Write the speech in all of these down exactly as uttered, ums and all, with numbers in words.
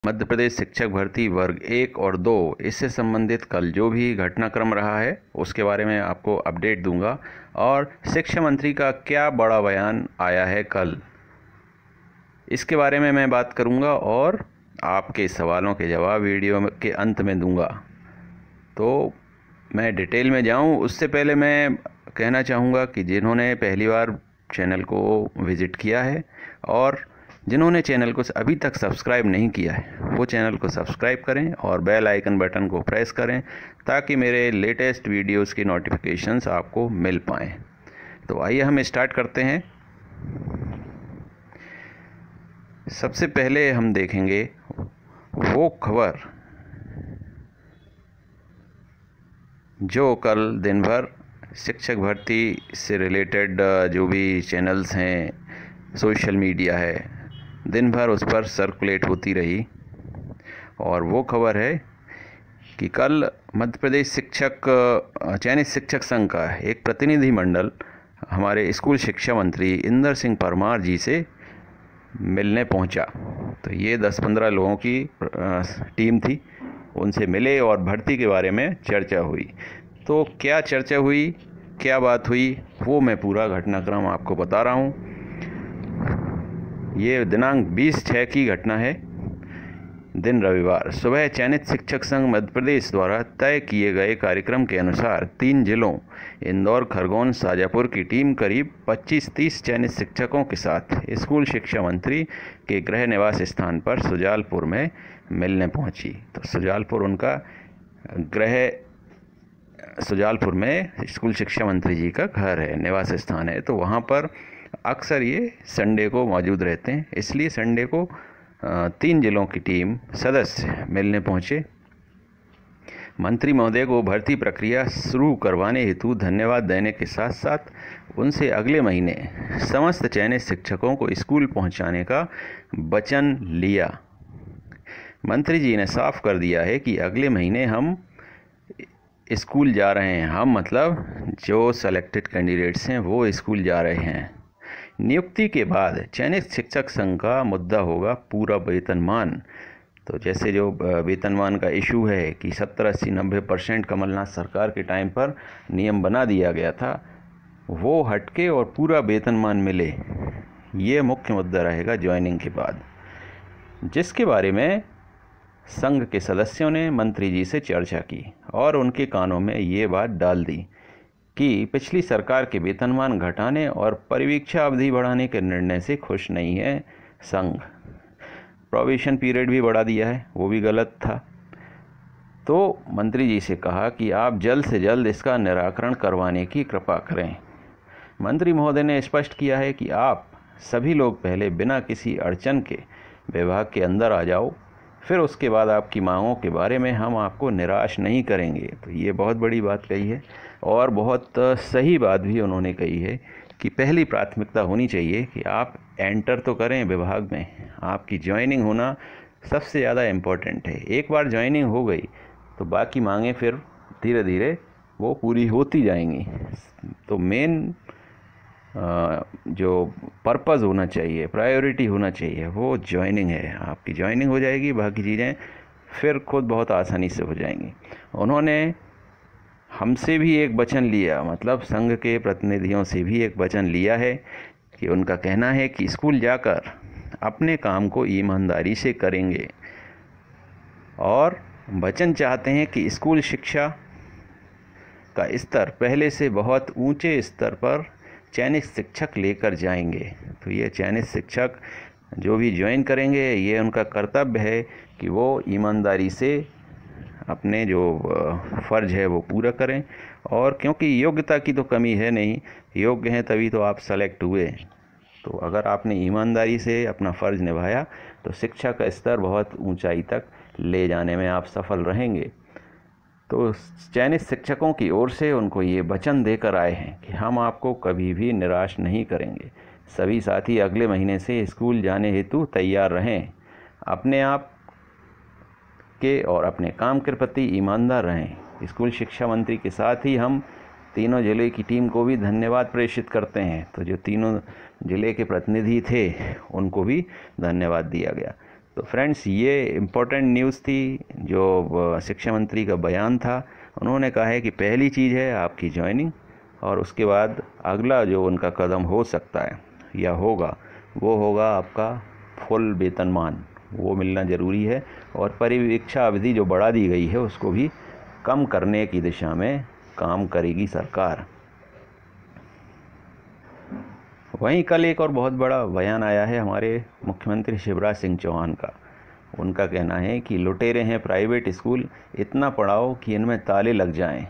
मध्य प्रदेश शिक्षक भर्ती वर्ग एक और दो इससे संबंधित कल जो भी घटनाक्रम रहा है उसके बारे में आपको अपडेट दूंगा। और शिक्षा मंत्री का क्या बड़ा बयान आया है कल, इसके बारे में मैं बात करूंगा और आपके सवालों के जवाब वीडियो के अंत में दूंगा। तो मैं डिटेल में जाऊं उससे पहले मैं कहना चाहूँगा कि जिन्होंने पहली बार चैनल को विज़िट किया है और जिन्होंने चैनल को अभी तक सब्सक्राइब नहीं किया है वो चैनल को सब्सक्राइब करें और बेल आइकन बटन को प्रेस करें ताकि मेरे लेटेस्ट वीडियोस की नोटिफिकेशंस आपको मिल पाएँ। तो आइए हम स्टार्ट करते हैं। सबसे पहले हम देखेंगे वो खबर जो कल दिन भर शिक्षक भर्ती से रिलेटेड जो भी चैनल्स हैं, सोशल मीडिया है, दिन भर उस पर सर्कुलेट होती रही। और वो खबर है कि कल मध्य प्रदेश शिक्षक चयनित शिक्षक संघ का एक प्रतिनिधिमंडल हमारे स्कूल शिक्षा मंत्री इंदर सिंह परमार जी से मिलने पहुंचा। तो ये दस पंद्रह लोगों की टीम थी, उनसे मिले और भर्ती के बारे में चर्चा हुई। तो क्या चर्चा हुई, क्या बात हुई, वो मैं पूरा घटनाक्रम आपको बता रहा हूँ। ये दिनांक बीस छः की घटना है, दिन रविवार सुबह चयनित शिक्षक संघ मध्य प्रदेश द्वारा तय किए गए कार्यक्रम के अनुसार तीन जिलों इंदौर, खरगोन, शाजापुर की टीम करीब पच्चीस तीस चयनित शिक्षकों के साथ स्कूल शिक्षा मंत्री के गृह निवास स्थान पर सुजालपुर में मिलने पहुंची। तो सुजालपुर उनका गृह सुजालपुर में स्कूल शिक्षा मंत्री जी का घर है, निवास स्थान है। तो वहाँ पर अक्सर ये संडे को मौजूद रहते हैं, इसलिए संडे को तीन जिलों की टीम सदस्य मिलने पहुँचे। मंत्री महोदय को भर्ती प्रक्रिया शुरू करवाने हेतु धन्यवाद देने के साथ साथ उनसे अगले महीने समस्त चयनित शिक्षकों को स्कूल पहुंचाने का वचन लिया। मंत्री जी ने साफ कर दिया है कि अगले महीने हम स्कूल जा रहे हैं। हम मतलब जो सेलेक्टेड कैंडिडेट्स हैं वो स्कूल जा रहे हैं। नियुक्ति के बाद चयनित शिक्षक संघ का मुद्दा होगा पूरा वेतनमान। तो जैसे जो वेतनमान का इशू है कि सत्तर अस्सी नब्बे परसेंट कमलनाथ सरकार के टाइम पर नियम बना दिया गया था, वो हटके और पूरा वेतनमान मिले, ये मुख्य मुद्दा रहेगा ज्वाइनिंग के बाद, जिसके बारे में संघ के सदस्यों ने मंत्री जी से चर्चा की और उनके कानों में ये बात डाल दी कि पिछली सरकार के वेतनमान घटाने और परिवीक्षा अवधि बढ़ाने के निर्णय से खुश नहीं है संघ। प्रोबेशन पीरियड भी बढ़ा दिया है, वो भी गलत था। तो मंत्री जी से कहा कि आप जल्द से जल्द इसका निराकरण करवाने की कृपा करें। मंत्री महोदय ने स्पष्ट किया है कि आप सभी लोग पहले बिना किसी अड़चन के विभाग के अंदर आ जाओ, फिर उसके बाद आपकी मांगों के बारे में हम आपको निराश नहीं करेंगे। तो ये बहुत बड़ी बात कही है और बहुत सही बात भी उन्होंने कही है कि पहली प्राथमिकता होनी चाहिए कि आप एंटर तो करें विभाग में, आपकी ज्वाइनिंग होना सबसे ज़्यादा इम्पोर्टेंट है। एक बार ज्वाइनिंग हो गई तो बाकी मांगें फिर धीरे धीरे वो पूरी होती जाएंगी। तो मेन जो पर्पज़ होना चाहिए, प्रायोरिटी होना चाहिए, वो ज्वाइनिंग है। आपकी ज्वाइनिंग हो जाएगी, बाकी चीज़ें फिर खुद बहुत आसानी से हो जाएंगी। उन्होंने हमसे भी एक वचन लिया, मतलब संघ के प्रतिनिधियों से भी एक वचन लिया है कि उनका कहना है कि स्कूल जाकर अपने काम को ईमानदारी से करेंगे और वचन चाहते हैं कि स्कूल शिक्षा का स्तर पहले से बहुत ऊंचे स्तर पर चयनित शिक्षक लेकर जाएंगे। तो ये चयनित शिक्षक जो भी ज्वाइन करेंगे, ये उनका कर्तव्य है कि वो ईमानदारी से अपने जो फ़र्ज़ है वो पूरा करें। और क्योंकि योग्यता की तो कमी है नहीं, योग्य हैं तभी तो आप सेलेक्ट हुए। तो अगर आपने ईमानदारी से अपना फ़र्ज़ निभाया तो शिक्षा का स्तर बहुत ऊंचाई तक ले जाने में आप सफल रहेंगे। तो चयनित शिक्षकों की ओर से उनको ये वचन देकर आए हैं कि हम आपको कभी भी निराश नहीं करेंगे। सभी साथी अगले महीने से स्कूल जाने हेतु तैयार रहें, अपने आप के और अपने काम के प्रति ईमानदार रहें। स्कूल शिक्षा मंत्री के साथ ही हम तीनों ज़िले की टीम को भी धन्यवाद प्रेषित करते हैं। तो जो तीनों ज़िले के प्रतिनिधि थे उनको भी धन्यवाद दिया गया। तो फ्रेंड्स, ये इम्पोर्टेंट न्यूज़ थी जो शिक्षा मंत्री का बयान था। उन्होंने कहा है कि पहली चीज़ है आपकी ज्वाइनिंग, और उसके बाद अगला जो उनका कदम हो सकता है या होगा वो होगा आपका फुल वेतनमान, वो मिलना ज़रूरी है। और परिवीक्षा अवधि जो बढ़ा दी गई है उसको भी कम करने की दिशा में काम करेगी सरकार। वहीं कल एक और बहुत बड़ा बयान आया है हमारे मुख्यमंत्री शिवराज सिंह चौहान का। उनका कहना है कि लुटेरे हैं प्राइवेट स्कूल, इतना पढ़ाओ कि इनमें ताले लग जाएं।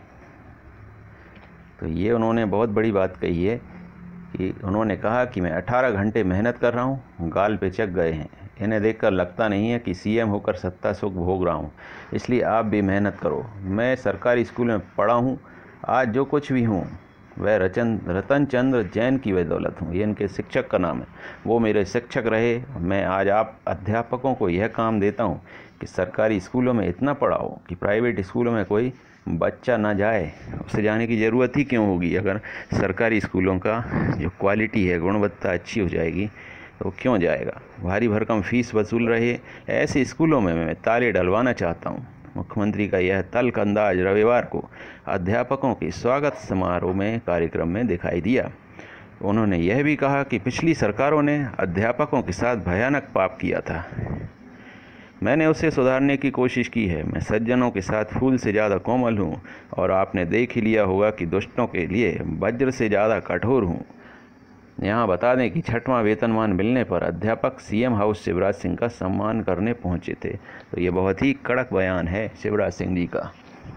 तो ये उन्होंने बहुत बड़ी बात कही है कि उन्होंने कहा कि मैं अठारह घंटे मेहनत कर रहा हूँ, गाल पे चक गए हैं, इन्हें देखकर लगता नहीं है कि सीएम होकर सत्ता सुख भोग रहा हूँ, इसलिए आप भी मेहनत करो। मैं सरकारी स्कूल में पढ़ा हूँ, आज जो कुछ भी हूँ वह रचन रतन चंद्र जैन की बदौलत हूँ। ये इनके शिक्षक का नाम है, वो मेरे शिक्षक रहे। मैं आज आप अध्यापकों को यह काम देता हूँ कि सरकारी स्कूलों में इतना पढ़ाओ कि प्राइवेट स्कूलों में कोई बच्चा ना जाए। उसे जाने की ज़रूरत ही क्यों होगी? अगर सरकारी स्कूलों का जो क्वालिटी है, गुणवत्ता अच्छी हो जाएगी तो क्यों जाएगा? भारी भरकम फीस वसूल रहे ऐसे स्कूलों में मैं ताले डलवाना चाहता हूँ। मुख्यमंत्री का यह तल्ख अंदाज रविवार को अध्यापकों के स्वागत समारोह में कार्यक्रम में दिखाई दिया। उन्होंने यह भी कहा कि पिछली सरकारों ने अध्यापकों के साथ भयानक पाप किया था, मैंने उसे सुधारने की कोशिश की है। मैं सज्जनों के साथ फूल से ज़्यादा कोमल हूँ, और आपने देख ही लिया होगा कि दुष्टों के लिए वज्र से ज़्यादा कठोर हूँ। यहाँ बता दें कि छठवां वेतनमान मिलने पर अध्यापक सीएम हाउस शिवराज सिंह का सम्मान करने पहुँचे थे। तो ये बहुत ही कड़क बयान है शिवराज सिंह जी का,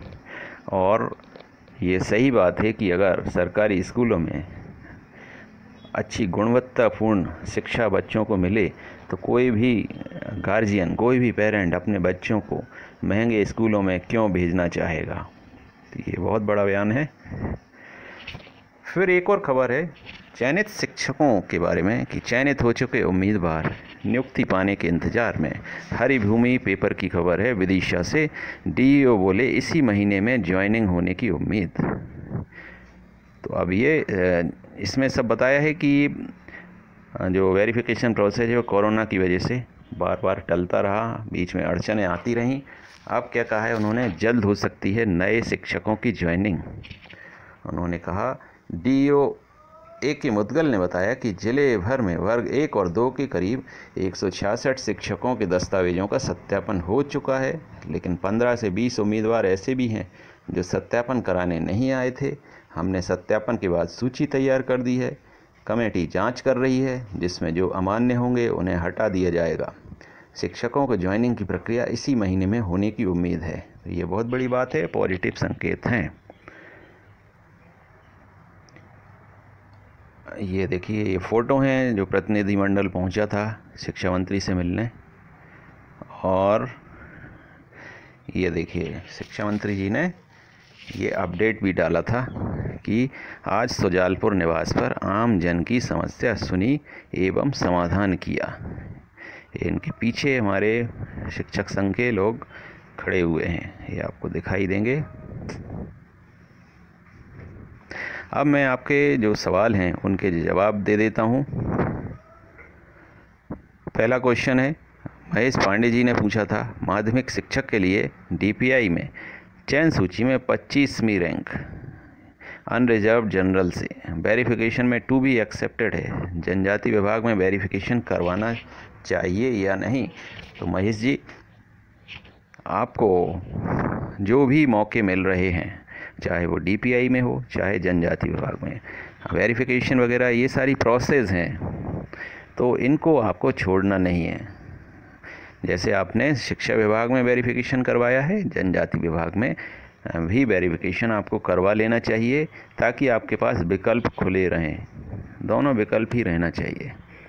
और ये सही बात है कि अगर सरकारी स्कूलों में अच्छी गुणवत्तापूर्ण शिक्षा बच्चों को मिले तो कोई भी गार्जियन, कोई भी पेरेंट अपने बच्चों को महंगे स्कूलों में क्यों भेजना चाहेगा। तो ये बहुत बड़ा बयान है। फिर एक और खबर है चयनित शिक्षकों के बारे में कि चयनित हो चुके उम्मीदवार नियुक्ति पाने के इंतजार में। हरी भूमि पेपर की खबर है विदिशा से। डीईओ बोले इसी महीने में ज्वाइनिंग होने की उम्मीद। तो अब ये इसमें सब बताया है कि जो वेरिफिकेशन प्रोसेस है वो कोरोना की वजह से बार बार टलता रहा, बीच में अड़चनें आती रहीं। अब क्या कहा है उन्होंने, जल्द हो सकती है नए शिक्षकों की ज्वाइनिंग। उन्होंने कहा डीईओ ए के मुदगल ने बताया कि जिले भर में वर्ग एक और दो के करीब एक सौ छियासठ शिक्षकों के दस्तावेजों का सत्यापन हो चुका है, लेकिन पंद्रह से बीस उम्मीदवार ऐसे भी हैं जो सत्यापन कराने नहीं आए थे। हमने सत्यापन के बाद सूची तैयार कर दी है, कमेटी जांच कर रही है, जिसमें जो अमान्य होंगे उन्हें हटा दिया जाएगा। शिक्षकों को ज्वाइनिंग की प्रक्रिया इसी महीने में होने की उम्मीद है। तो ये बहुत बड़ी बात है, पॉजिटिव संकेत हैं। ये देखिए, ये फ़ोटो हैं जो प्रतिनिधिमंडल पहुंचा था शिक्षा मंत्री से मिलने, और ये देखिए शिक्षा मंत्री जी ने ये अपडेट भी डाला था कि आज सुजालपुर निवास पर आम जन की समस्या सुनी एवं समाधान किया। इनके पीछे हमारे शिक्षक संघ के लोग खड़े हुए हैं, ये आपको दिखाई देंगे। अब मैं आपके जो सवाल हैं उनके जवाब दे देता हूँ। पहला क्वेश्चन है, महेश पांडे जी ने पूछा था, माध्यमिक शिक्षक के लिए डीपीआई में चयन सूची में पच्चीसवीं रैंक, अनरिजर्व जनरल से, वेरिफिकेशन में टू बी एक्सेप्टेड है, जनजाति विभाग में वेरिफिकेशन करवाना चाहिए या नहीं। तो महेश जी, आपको जो भी मौके मिल रहे हैं, चाहे वो डीपीआई में हो चाहे जनजाति विभाग में, वेरिफिकेशन वगैरह ये सारी प्रोसेस हैं, तो इनको आपको छोड़ना नहीं है। जैसे आपने शिक्षा विभाग में वेरिफिकेशन करवाया है, जनजाति विभाग में भी वेरिफिकेशन आपको करवा लेना चाहिए, ताकि आपके पास विकल्प खुले रहें। दोनों विकल्प ही रहना चाहिए।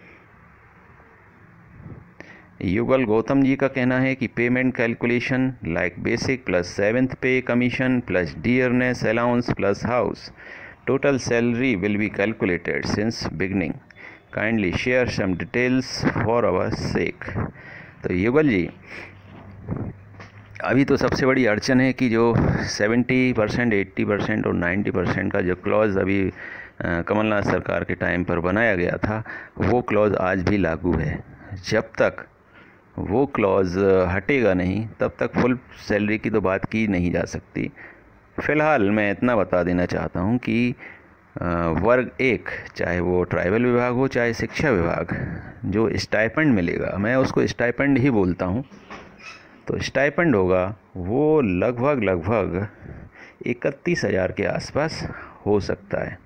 युगल गौतम जी का कहना है कि payment calculation like basic plus seventh pay commission plus dearness allowance plus house total salary will be calculated since beginning, kindly share some details for our sake. तो युगल जी, अभी तो सबसे बड़ी अड़चन है कि जो सत्तर परसेंट, अस्सी परसेंट और नब्बे परसेंट का जो क्लॉज अभी कमलनाथ सरकार के टाइम पर बनाया गया था, वो क्लॉज आज भी लागू है। जब तक वो क्लॉज हटेगा नहीं तब तक फुल सैलरी की तो बात की नहीं जा सकती। फ़िलहाल मैं इतना बता देना चाहता हूँ कि वर्ग एक, चाहे वो ट्राइबल विभाग हो चाहे शिक्षा विभाग, जो स्टाइपेंड मिलेगा, मैं उसको स्टाइपेंड ही बोलता हूँ, तो स्टाइपेंड होगा वो लगभग लगभग इकतीस हज़ार के आसपास हो सकता है।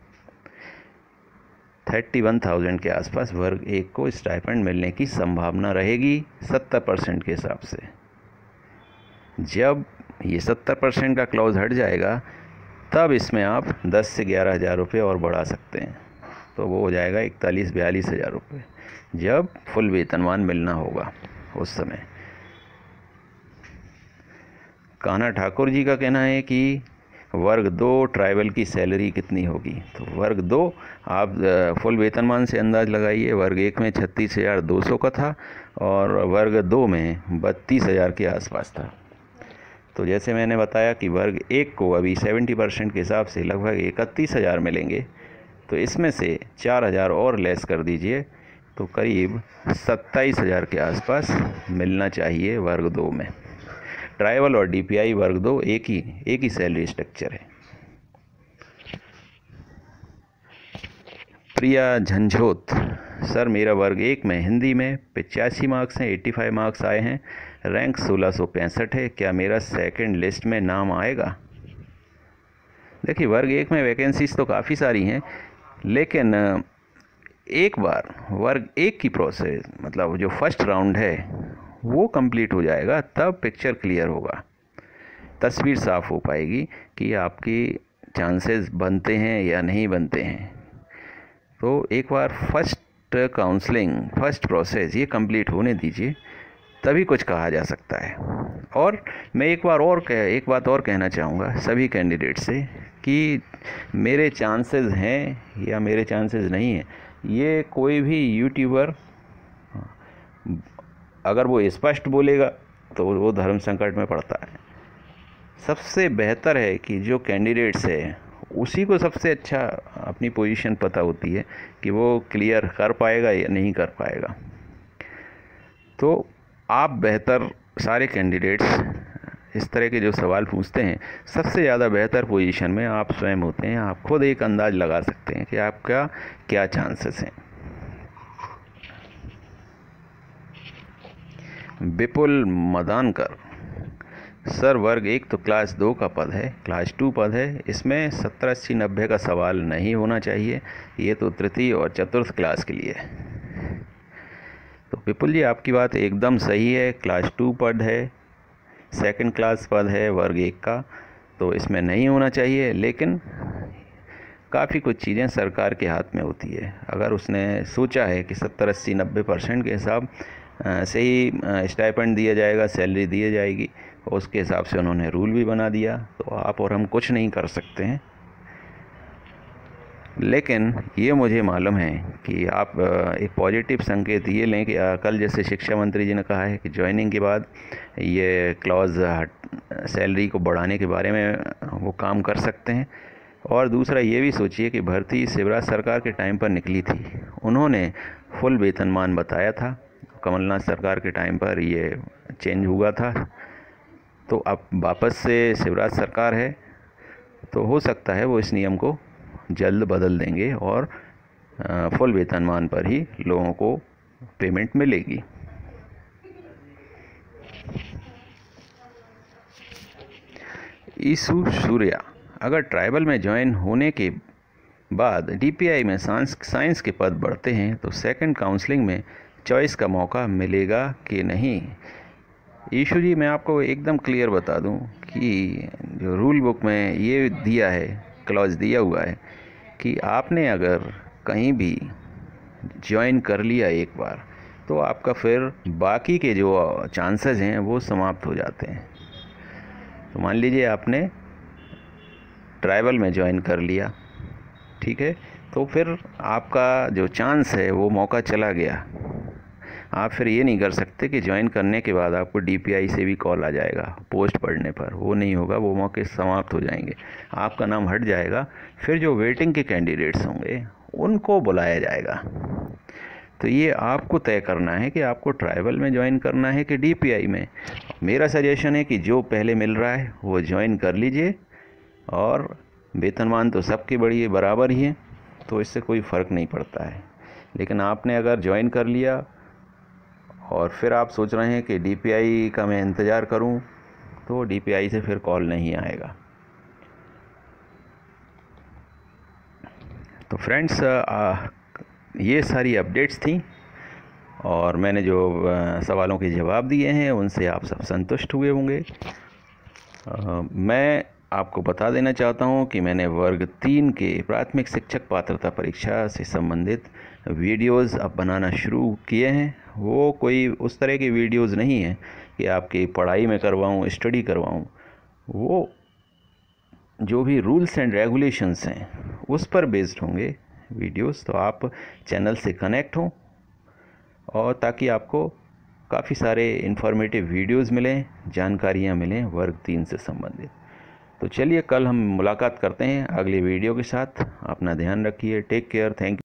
थर्टी वन थाउजेंड के आसपास वर्ग एक को स्टाइपेंड मिलने की संभावना रहेगी सत्तर परसेंट के हिसाब से। जब ये सत्तर परसेंट का क्लॉज हट जाएगा तब इसमें आप दस से ग्यारह हज़ार रुपये और बढ़ा सकते हैं, तो वो हो जाएगा इकतालीस बयालीस हज़ार रुपये जब फुल वेतनमान मिलना होगा उस समय। कान्हा ठाकुर जी का कहना है कि वर्ग दो ट्राइबल की सैलरी कितनी होगी, तो वर्ग दो आप फुल वेतनमान से अंदाज़ लगाइए। वर्ग एक में छत्तीस हज़ार दो सौ का था और वर्ग दो में बत्तीस हज़ार के आसपास था। तो जैसे मैंने बताया कि वर्ग एक को अभी सत्तर परसेंट के हिसाब से लगभग इकतीस हज़ार मिलेंगे, तो इसमें से चार हज़ार और लेस कर दीजिए तो करीब सत्ताईस हज़ार के आसपास मिलना चाहिए वर्ग दो में। ट्राइबल और डीपीआई वर्ग दो एक ही एक ही सैलरी स्ट्रक्चर है। प्रिया झंझोत, सर मेरा वर्ग एक में हिंदी में पचासी मार्क्स हैं, पचासी मार्क्स आए हैं, रैंक सोलह सौ पैंसठ है, क्या मेरा सेकंड लिस्ट में नाम आएगा? देखिए, वर्ग एक में वैकेंसीज तो काफ़ी सारी हैं, लेकिन एक बार वर्ग एक की प्रोसेस मतलब जो फर्स्ट राउंड है वो कंप्लीट हो जाएगा तब पिक्चर क्लियर होगा, तस्वीर साफ़ हो पाएगी कि आपकी चांसेस बनते हैं या नहीं बनते हैं। तो एक बार फर्स्ट काउंसलिंग फर्स्ट प्रोसेस ये कंप्लीट होने दीजिए, तभी कुछ कहा जा सकता है। और मैं एक बार और कह एक बात और कहना चाहूँगा सभी कैंडिडेट से कि मेरे चांसेस हैं या मेरे चांसेस नहीं हैं, ये कोई भी यूट्यूबर अगर वो स्पष्ट बोलेगा तो वो धर्म संकट में पड़ता है। सबसे बेहतर है कि जो कैंडिडेट्स है उसी को सबसे अच्छा अपनी पोजीशन पता होती है कि वो क्लियर कर पाएगा या नहीं कर पाएगा। तो आप बेहतर सारे कैंडिडेट्स इस तरह के जो सवाल पूछते हैं, सबसे ज़्यादा बेहतर पोजीशन में आप स्वयं होते हैं। आप खुद एक अंदाज़ लगा सकते हैं कि आपका क्या चांसेस हैं। विपुल मदानकर, सर वर्ग एक तो क्लास दो का पद है, क्लास टू पद है, इसमें सत्तर अस्सी नब्बे का सवाल नहीं होना चाहिए, ये तो तृतीय और चतुर्थ क्लास के लिए है। तो विपुल जी आपकी बात एकदम सही है, क्लास टू पद है, सेकंड क्लास पद है वर्ग एक का, तो इसमें नहीं होना चाहिए। लेकिन काफ़ी कुछ चीज़ें सरकार के हाथ में होती है। अगर उसने सोचा है कि सत्तर अस्सी नब्बे परसेंट के हिसाब से ही स्टाइपेंड दिया जाएगा, सैलरी दी जाएगी, उसके हिसाब से उन्होंने रूल भी बना दिया, तो आप और हम कुछ नहीं कर सकते हैं। लेकिन ये मुझे मालूम है कि आप एक पॉजिटिव संकेत ये लें कि कल जैसे शिक्षा मंत्री जी ने कहा है कि ज्वाइनिंग के बाद ये क्लॉज सैलरी को बढ़ाने के बारे में वो काम कर सकते हैं। और दूसरा ये भी सोचिए कि भर्ती शिवराज सरकार के टाइम पर निकली थी, उन्होंने फुल वेतनमान बताया था, कमलनाथ सरकार के टाइम पर ये चेंज हुआ था, तो अब वापस से शिवराज सरकार है, तो हो सकता है वो इस नियम को जल्द बदल देंगे और फुल वेतनमान पर ही लोगों को पेमेंट मिलेगी। ईसु सूर्या, अगर ट्राइबल में ज्वाइन होने के बाद डीपीआई में साइंस साइंस के पद बढ़ते हैं तो सेकंड काउंसलिंग में चॉइस का मौका मिलेगा कि नहीं? ईशु जी, मैं आपको एकदम क्लियर बता दूं कि जो रूल बुक में ये दिया है, क्लॉज दिया हुआ है कि आपने अगर कहीं भी ज्वाइन कर लिया एक बार, तो आपका फिर बाकी के जो चांसेस हैं वो समाप्त हो जाते हैं। तो मान लीजिए आपने ट्राइबल में ज्वाइन कर लिया, ठीक है, तो फिर आपका जो चांस है वो मौका चला गया। आप फिर ये नहीं कर सकते कि ज्वाइन करने के बाद आपको डीपीआई से भी कॉल आ जाएगा पोस्ट पढ़ने पर, वो नहीं होगा, वो मौके समाप्त हो जाएंगे, आपका नाम हट जाएगा। फिर जो वेटिंग के कैंडिडेट्स होंगे उनको बुलाया जाएगा। तो ये आपको तय करना है कि आपको ट्राइबल में ज्वाइन करना है कि डीपीआई में। मेरा सजेशन है कि जो पहले मिल रहा है वो ज्वाइन कर लीजिए, और वेतनमान तो सबके बड़ी बराबर ही है, तो इससे कोई फ़र्क नहीं पड़ता है। लेकिन आपने अगर ज्वाइन कर लिया और फिर आप सोच रहे हैं कि डीपीआई का मैं इंतज़ार करूं, तो डीपीआई से फिर कॉल नहीं आएगा। तो फ्रेंड्स, ये सारी अपडेट्स थी, और मैंने जो सवालों के जवाब दिए हैं उनसे आप सब संतुष्ट हुए होंगे। मैं आपको बता देना चाहता हूं कि मैंने वर्ग तीन के प्राथमिक शिक्षक पात्रता परीक्षा से संबंधित वीडियोस अब बनाना शुरू किए हैं। वो कोई उस तरह के वीडियोस नहीं हैं कि आपकी पढ़ाई में करवाऊं, स्टडी करवाऊं। वो जो भी रूल्स एंड रेगुलेशंस हैं उस पर बेस्ड होंगे वीडियोस। तो आप चैनल से कनेक्ट हों, और ताकि आपको काफ़ी सारे इन्फॉर्मेटिव वीडियोस मिलें, जानकारियाँ मिलें वर्ग तीन से संबंधित। तो चलिए, कल हम मुलाकात करते हैं अगली वीडियो के साथ। अपना ध्यान रखिए। Take care. Thank you.